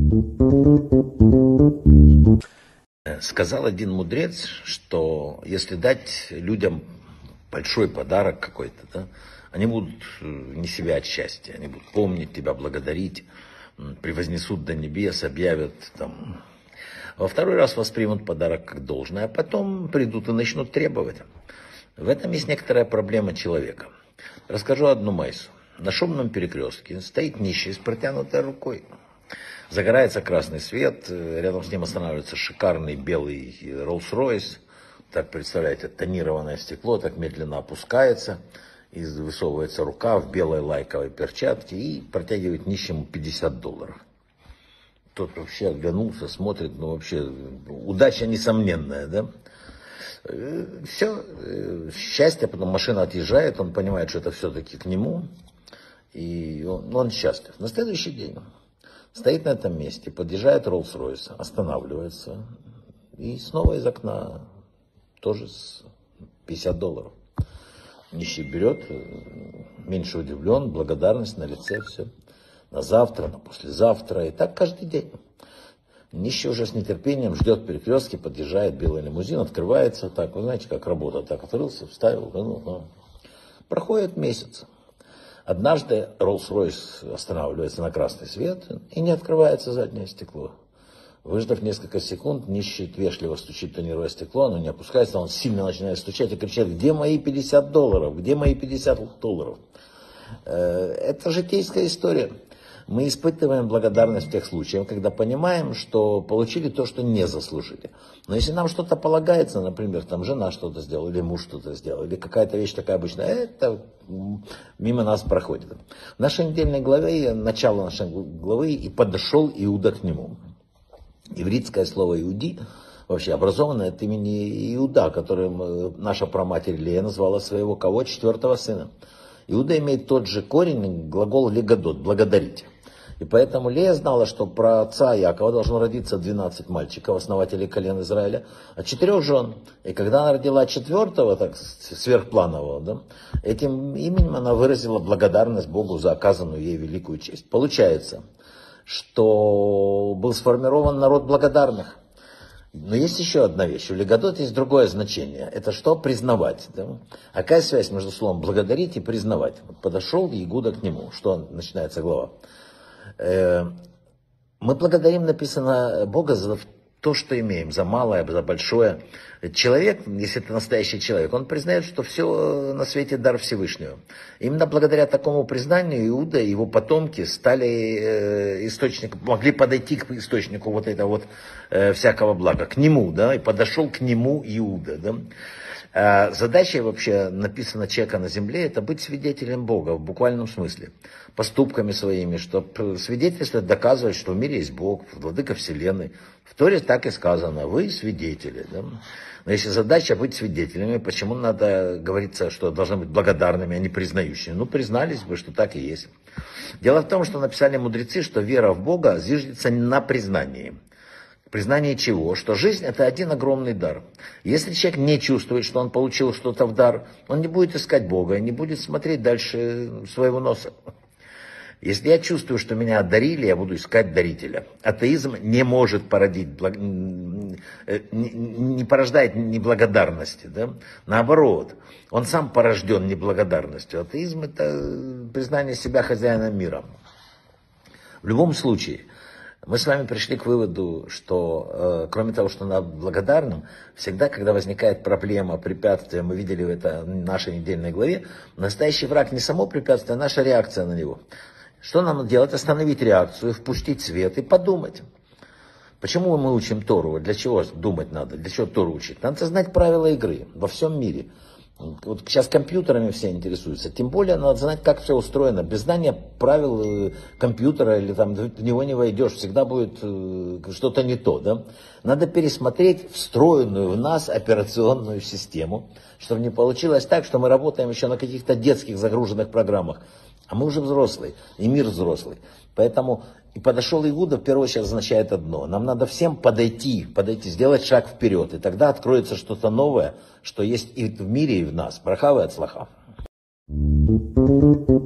Сказал один мудрец, что если дать людям большой подарок какой-то, да, они будут не себя от счастья, они будут помнить тебя, благодарить, превознесут до небес, объявят там. Во второй раз воспримут подарок как должное, а потом придут и начнут требовать. В этом есть некоторая проблема человека. Расскажу одну майсу. На шумном перекрестке стоит нищий с протянутой рукой. Загорается красный свет, рядом с ним останавливается шикарный белый Rolls-Royce. Так, представляете, тонированное стекло так медленно опускается, и высовывается рука в белой лайковой перчатке и протягивает нищему $50. Тот вообще оглянулся, смотрит, ну вообще, удача несомненная, да? Все, счастье, потом машина отъезжает, он понимает, что это все-таки к нему, и он счастлив. На следующий день стоит на этом месте, подъезжает Rolls-Royce, останавливается, и снова из окна тоже с $50. Нищий берет, меньше удивлен, благодарность на лице, все. На завтра, на послезавтра, и так каждый день. Нищий уже с нетерпением ждет в перекрестке, подъезжает белый лимузин, открывается, так, вы знаете, как работа, так открылся, вставил, Проходит месяц. Однажды Rolls-Royce останавливается на красный свет, и не открывается заднее стекло. Выждав несколько секунд, нищий вежливо стучит, тонируя стекло, оно не опускается, он сильно начинает стучать и кричать: где мои $50? Где мои $50? Это житейская история. Мы испытываем благодарность в тех случаях, когда понимаем, что получили то, что не заслужили. Но если нам что-то полагается, например, там жена что-то сделала, или муж что-то сделал, или какая-то вещь такая обычная, это мимо нас проходит. В нашей недельной главе, начало нашей главы, и подошел Иуда к нему. Ивритское слово «иуди» вообще образовано от имени Иуда, которым наша праматерь Лея назвала своего кого? 4-го сына. Иуда имеет тот же корень, глагол легадот, благодарить. И поэтому Лея знала, что про отца Якова должно родиться 12 мальчиков, основателей колен Израиля, а 4 жен. И когда она родила 4-го, так сверхпланового, да, этим именем она выразила благодарность Богу за оказанную ей великую честь. Получается, что был сформирован народ благодарных. Но есть еще одна вещь. У легадот есть другое значение. Это что? Признавать. Да? А какая связь между словом благодарить и признавать? Вот подошел Иуда к нему. Что начинается глава? Мы благодарим, написано, Бога за то, что имеем, за малое, за большое. Человек, если это настоящий человек, он признает, что все на свете дар Всевышнего. Именно благодаря такому признанию Иуда и его потомки стали источником, могли подойти к источнику вот этого вот всякого блага, к нему, да, и подошел к нему Иуда, да. Задача вообще, написано человека на земле, это быть свидетелем Бога в буквальном смысле. Поступками своими, чтобы свидетельствовать, доказывать, что в мире есть Бог, владыка вселенной. В Торе так и сказано: вы свидетели. Да? Но если задача быть свидетелями, почему надо говориться, что должны быть благодарными, а не признающими? Ну, признались бы, что так и есть. Дело в том, что написали мудрецы, что вера в Бога зиждется на признании. Признание чего? Что жизнь — это один огромный дар. Если человек не чувствует, что он получил что-то в дар, он не будет искать Бога, не будет смотреть дальше своего носа. Если я чувствую, что меня одарили, я буду искать дарителя. Атеизм не может породить, не порождает неблагодарности. Да? Наоборот, он сам порожден неблагодарностью. Атеизм — это признание себя хозяином мира. В любом случае, мы с вами пришли к выводу, что кроме того, что надо быть благодарным, всегда, когда возникает проблема, препятствие, мы видели это в нашей недельной главе, настоящий враг не само препятствие, а наша реакция на него. Что нам делать? Остановить реакцию, впустить свет и подумать. Почему мы учим Тору? Для чего думать надо? Для чего Тору учить? Надо знать правила игры во всем мире. Вот сейчас компьютерами все интересуются, тем более надо знать, как все устроено. Без знания правил компьютера или там в него не войдешь, всегда будет что-то не то. Да? Надо пересмотреть встроенную в нас операционную систему, чтобы не получилось так, что мы работаем еще на каких-то детских загруженных программах. А мы уже взрослые, и мир взрослый. Поэтому и подошел Иуда, в первую очередь, означает одно. Нам надо всем подойти, сделать шаг вперед. И тогда откроется что-то новое, что есть и в мире, и в нас. Браха ве ацлаха.